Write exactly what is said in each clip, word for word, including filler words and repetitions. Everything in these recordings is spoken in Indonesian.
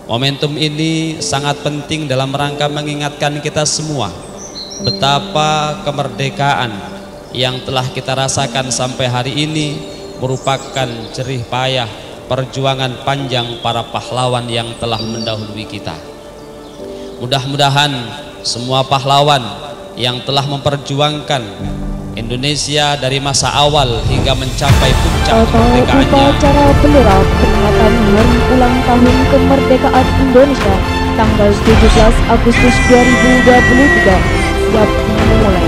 Momentum ini sangat penting dalam rangka mengingatkan kita semua betapa kemerdekaan yang telah kita rasakan sampai hari ini merupakan jerih payah perjuangan panjang para pahlawan yang telah mendahului kita. Mudah-mudahan semua pahlawan yang telah memperjuangkan Indonesia dari masa awal hingga mencapai puncak kemerdekaannya. Upacara bendera peringatan hari ulang tahun kemerdekaan Indonesia tanggal tujuh belas Agustus dua ribu dua puluh tiga siap dimulai.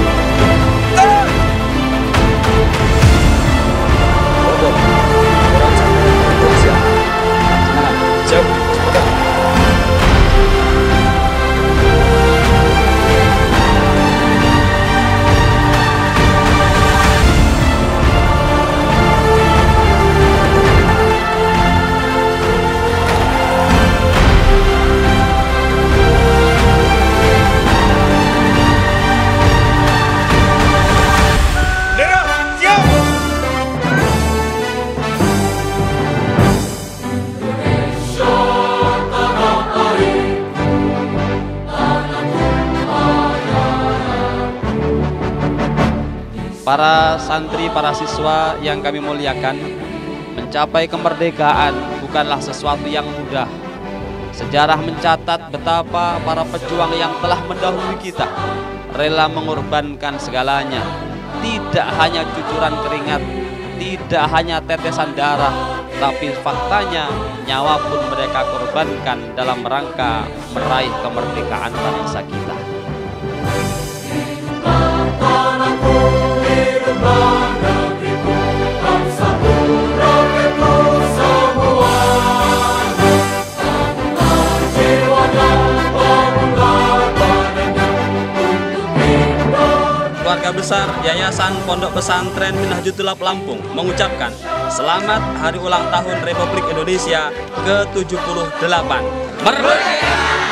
Para santri, para siswa yang kami muliakan, mencapai kemerdekaan bukanlah sesuatu yang mudah. Sejarah mencatat betapa para pejuang yang telah mendahului kita rela mengorbankan segalanya. Tidak hanya cucuran keringat, tidak hanya tetesan darah, tapi faktanya nyawa pun mereka korbankan dalam rangka meraih kemerdekaan bangsa kita. Keluarga besar Yayasan Pondok Pesantren Minhajutullah Lampung mengucapkan selamat hari ulang tahun Republik Indonesia ke tujuh puluh delapan. Merdeka!